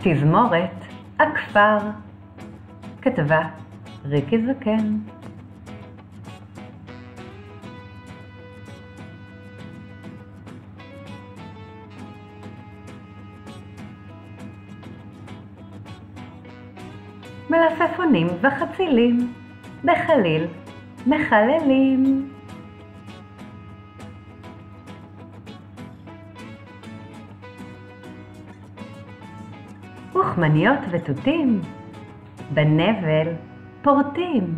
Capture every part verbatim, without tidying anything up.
תזמורת הכפר, כתבה ריקי זקן. מלפפונים וחצילים בחליל מחללים. וחמניות ותותים בנבל פורטים.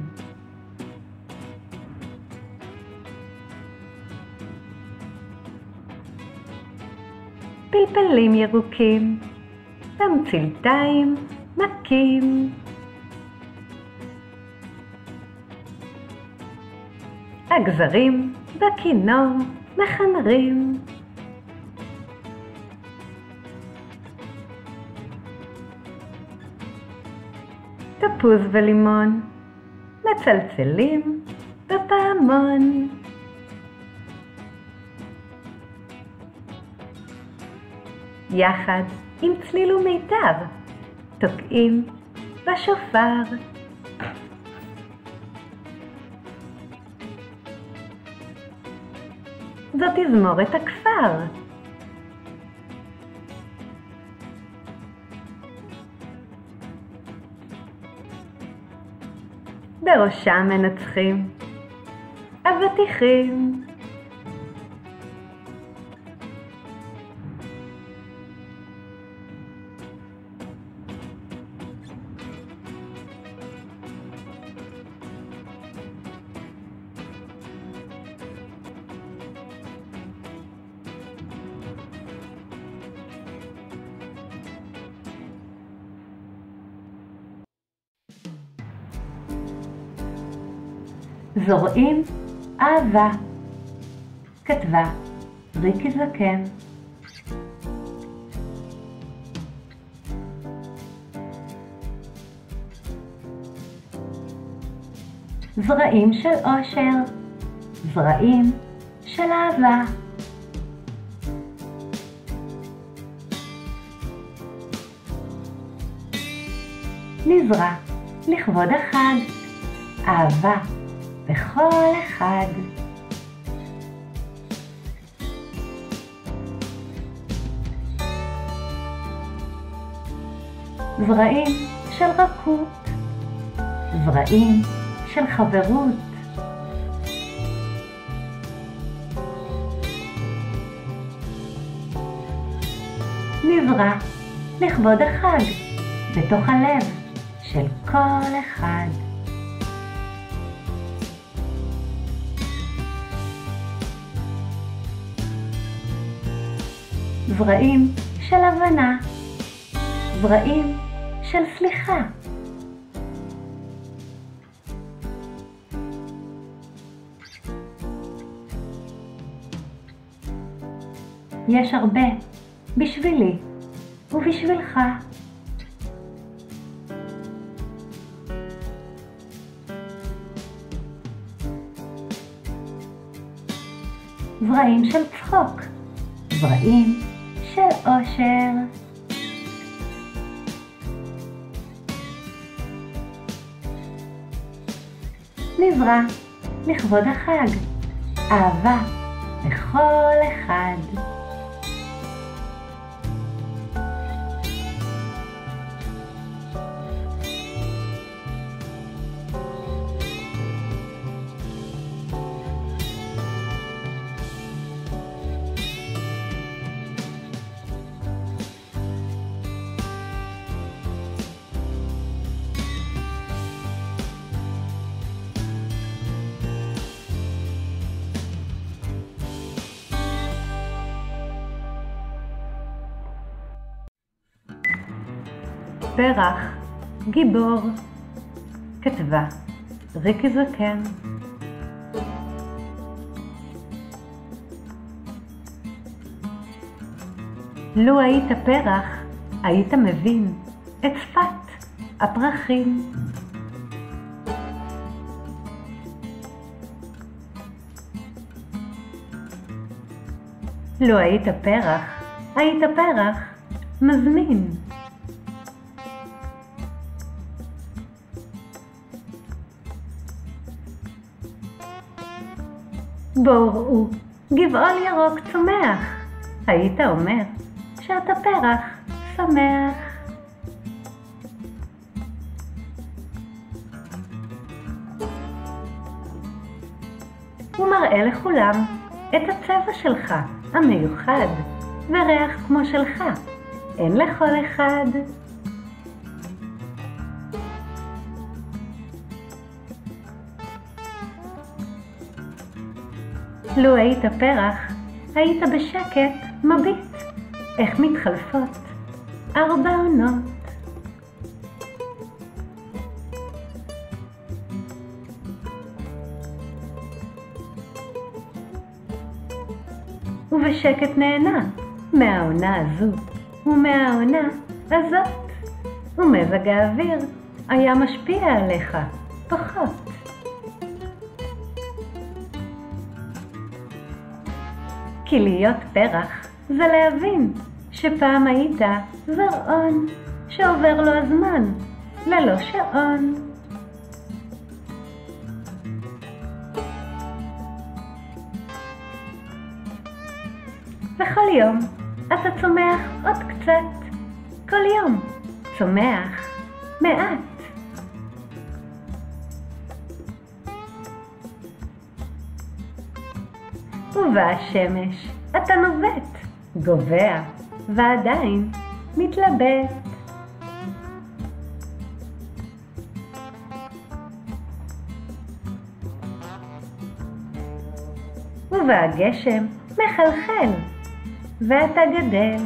פלפלים ירוקים במצלתיים מכים. הגזרים בכינור מחנרים. תפוז ולימון מצלצלים בפעמון. יחד עם צליל ומיתר תוקעים בשופר. זאת תזמורת הכפר. בראשם מנצחים אבטיחים. זורעים אהבה, כתבה ריקי זקן. זרעים של אושר, זרעים של אהבה. נזרע לכבוד החג, אהבה בכל אחד. זרעים של רכות, זרעים של חברות. נזרע לכבוד החג בתוך הלב של כל אחד. זרעים של הבנה, זרעים של סליחה. יש הרבה בשבילי ובשבילך. זרעים של צחוק, זרעים של אושר. נזרע לכבוד החג, אהבה לכל אחד. פרח גיבור, כתבה ריקי זקן. לו היית פרח, היית מבין את שפת הפרחים. לו היית פרח, היית פרח מזמין. בואו ראו, גבעול ירוק צומח. היית אומר שאתה פרח שמח. הוא מראה לכולם את הצבע שלך המיוחד, וריח כמו שלך אין לכל אחד. לו היית פרח, היית בשקט מביט איך מתחלפות ארבע עונות. ובשקט נהנה מהעונה הזו ומהעונה הזאת, ומזג האוויר היה משפיע עליך פחות. כי להיות פרח זה להבין שפעם היית זרעון שעובר לו הזמן ללא שעון. וכל יום אתה צומח עוד קצת, כל יום צומח מעט. ובאה השמש, אתה נובט, גובע, ועדיין מתלבט. ובא הגשם, מחלחל, ואתה גדל.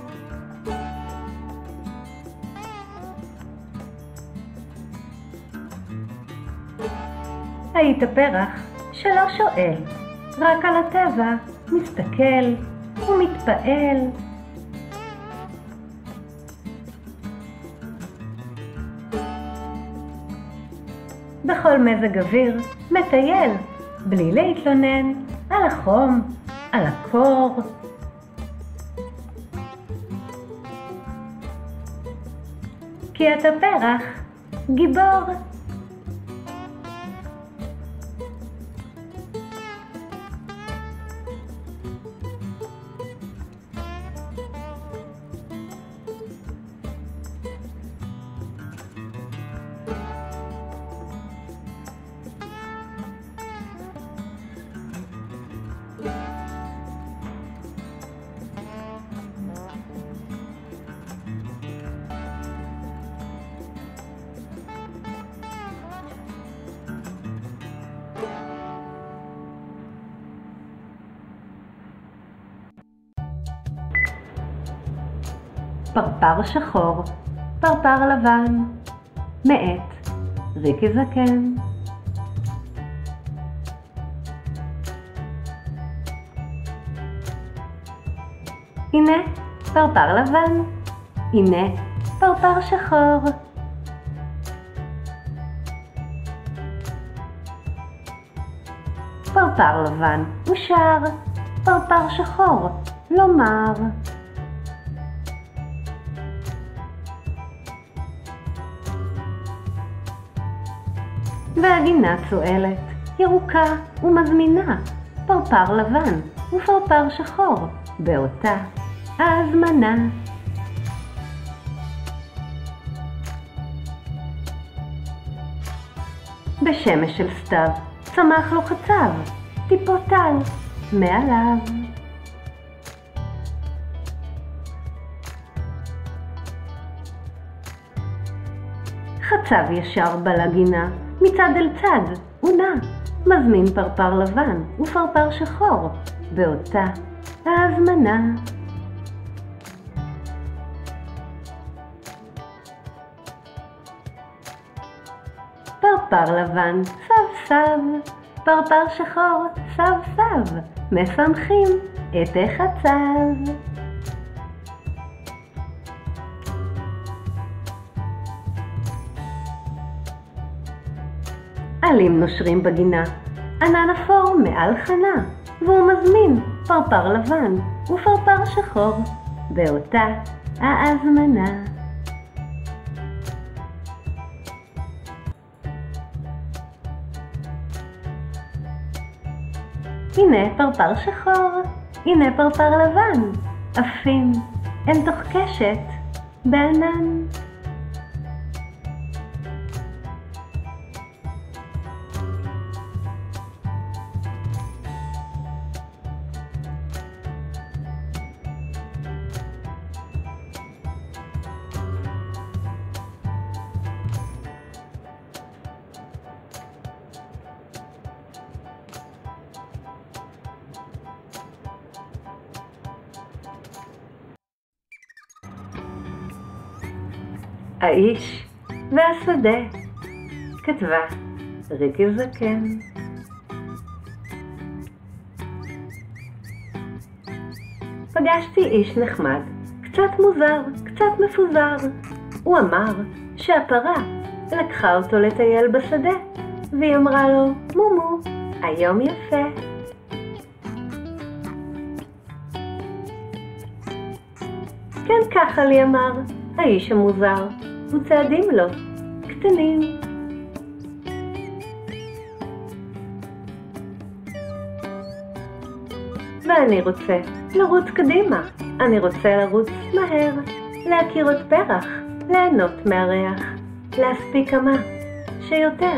היית פרח שלא שואל, רק על הטבע מסתכל ומתפעל. בכל מזג אוויר מטייל, בלי להתלונן על החום, על הקור. כי אתה פרח גיבור. פרפר שחור, פרפר לבן, מאת ריקי זקן. הנה פרפר לבן, הנה פרפר שחור. פרפר לבן הוא שר, פרפר שחור לומר. והגינה צועלת, ירוקה ומזמינה, פרפר לבן ופרפר שחור, באותה ההזמנה. בשמש של סתיו צמח לו חצב, טיפות טל מעליו. חצב ישר בא לגינה, מצד אל צד הוא נע, מזמין פרפר לבן ופרפר שחור, באותה ההזמנה. פרפר לבן סב סב, פרפר שחור סב סב, משמחים את החצב. עלים נושרים בגינה, ענן אפור מעל חנה, והוא מזמין פרפר לבן ופרפר שחור, באותה ההזמנה. הנה פרפר שחור, הנה פרפר לבן, עפים הם תוך קשת בענן. האיש והשדה, כתבה ריקי זקן. פגשתי איש נחמד, קצת מוזר, קצת מפוזר. הוא אמר שהפרה לקחה אותו לטייל בשדה, והיא אמרה לו, מומו, היום יפה. כן, ככה לי אמר האיש המוזר, וצעדים לו קטנים. ואני רוצה לרוץ קדימה, אני רוצה לרוץ מהר, להכיר עוד פרח, ליהנות מהריח, להספיק כמה שיותר.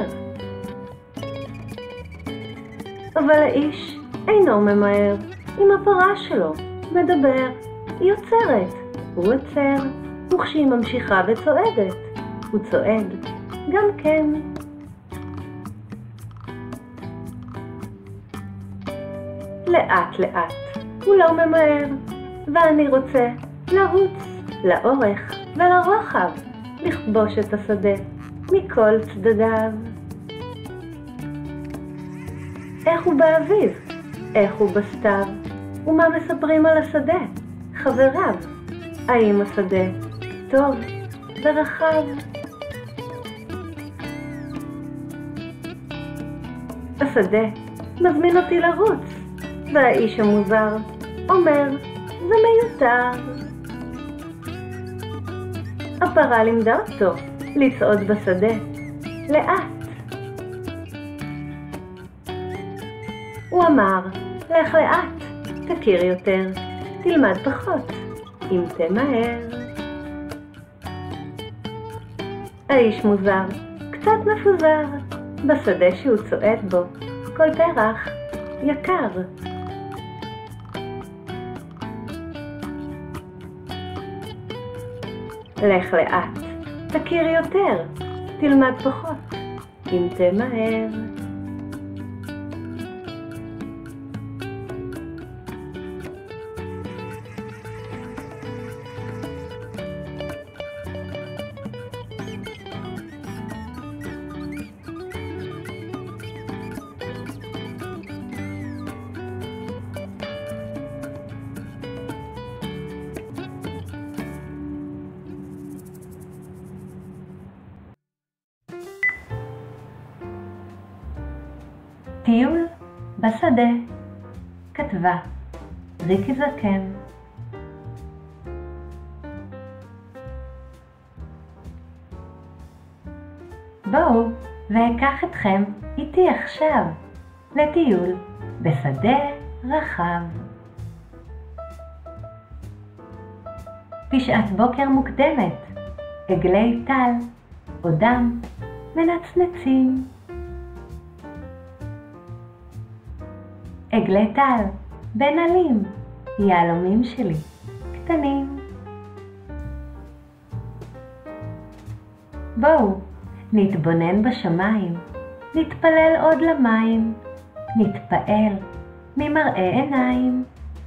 אבל האיש אינו ממהר, עם הפרה שלו מדבר, היא עוצרת, הוא עוצר, וכשהיא ממשיכה וצועדת, הוא צועד גם כן. לאט לאט, הוא לא ממהר, ואני רוצה לרוץ לאורך ולרוחב, לכבוש את השדה מכל צדדיו. איך הוא באביב, איך הוא בסתיו, ומה מספרים על השדה חבריו? האם השדה טוב ורחב? השדה מזמין אותי לרוץ, והאיש המוזר אומר, זה מיותר. הפרה לימדה אותו לצעוד בשדה לאט. הוא אמר, לך לאט, תכיר יותר, תלמד פחות, אם תמהר. האיש מוזר, קצת מפוזר, בשדה שהוא צועד בו, כל פרח יקר. לך לאט, תכיר יותר, תלמד פחות, אם תמהר. טיול בשדה, כתבה ריקי זקן. בואו ואקח אתכם איתי עכשיו לטיול בשדה רחב. בשעת בוקר מוקדמת, עגלי טל עודם מנצנצים. עגלי טל, בן עלים, יהלומים שלי, קטנים. בואו, נתבונן בשמיים, נתפלל עוד למים, נתפעל ממראה עיניים.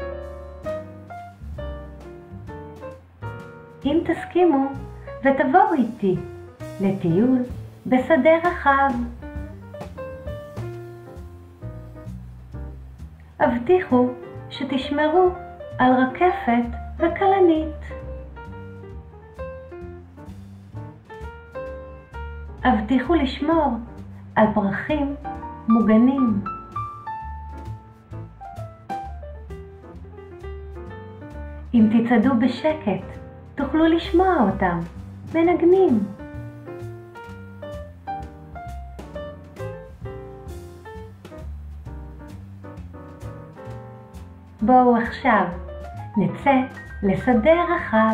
אם תסכימו ותבואו איתי לטיול בשדה רחב. הבטיחו שתשמרו על רקפת וכלנית. הבטיחו לשמור על פרחים מוגנים. אם תצעדו בשקט, תוכלו לשמוע אותם מנגנים. בואו עכשיו, נצא לשדה רחב.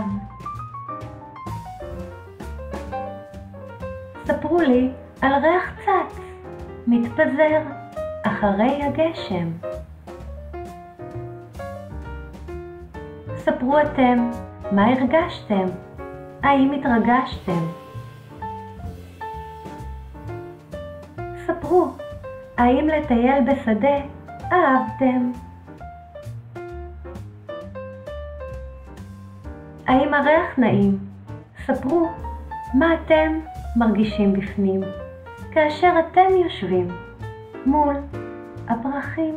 ספרו לי על ריח צץ, מתפזר אחרי הגשם. ספרו אתם מה הרגשתם, האם התרגשתם? ספרו, האם לטייל בשדה אהבתם? האם הריח נעים? ספרו, מה אתם מרגישים בפנים כאשר אתם יושבים מול הפרחים?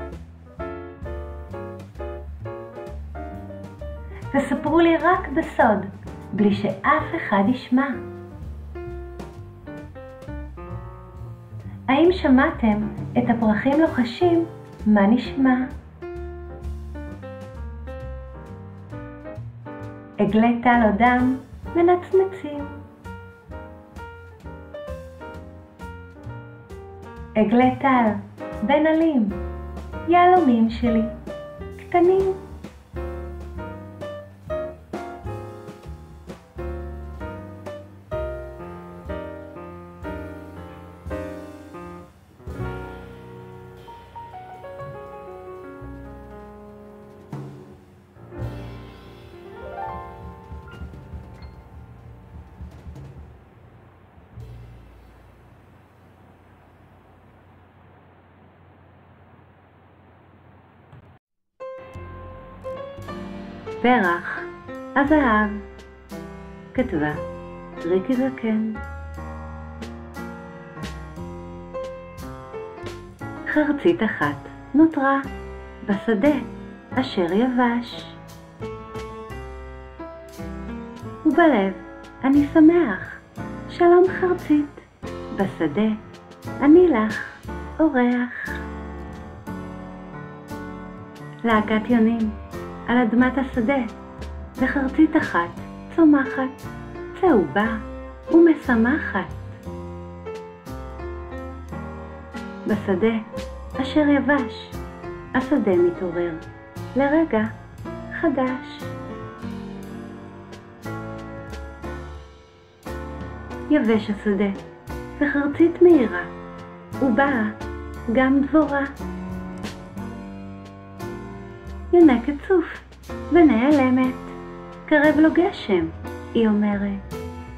וספרו לי רק בסוד, בלי שאף אחד ישמע. האם שמעתם את הפרחים לוחשים מה נשמע? עגלי טל אודם מנצנצים. עגלי טל בין עלים, יהלומים שלי, קטנים. פרח הזהב, כתבה ריקי זקן. חרצית אחת נותרה בשדה אשר יבש, ובלב אני שמח, שלום חרצית, בשדה אני לך אורח. להקת יונים על אדמת השדה, וחרצית אחת צומחת, צהובה ומשמחת. בשדה אשר יבש, השדה מתעורר לרגע חדש. יבש השדה, וחרצית מהירה, ובאה גם דבורה. יונקת צוף ונעלמת, קרב לו גשם, היא אומרת.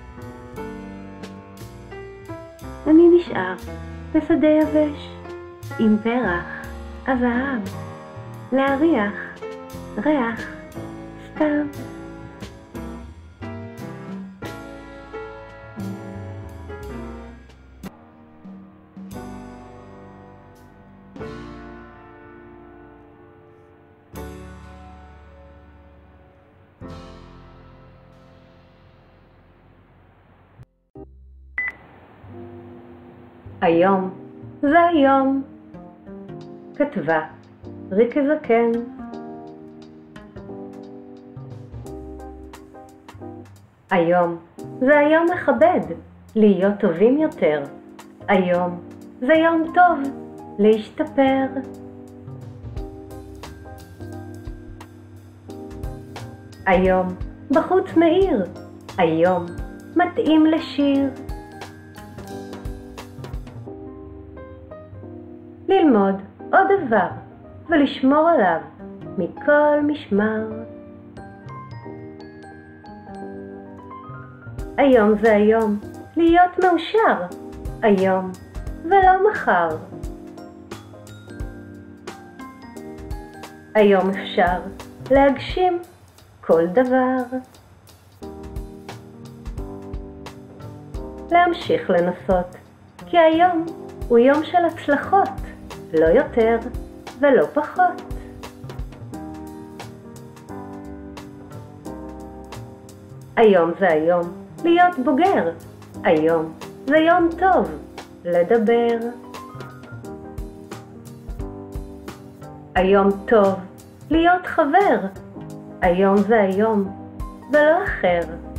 אני נשאר בשדה יבש, עם פרח הזהב, להריח ריח סתיו. היום זה היום, כתבה ריקי זקן. היום זה היום מכבד, להיות טובים יותר. היום זה יום טוב, להשתפר. היום בחוץ מאיר, היום מתאים לשיר. ללמוד עוד דבר ולשמור עליו מכל משמר. היום זה היום להיות מאושר, היום ולא מחר. היום אפשר להגשים כל דבר. להמשיך לנסות, כי היום הוא יום של הצלחות, לא יותר ולא פחות. היום זה היום להיות בוגר, היום זה יום טוב לדבר. היום טוב להיות חבר, היום זה היום ולא אחר.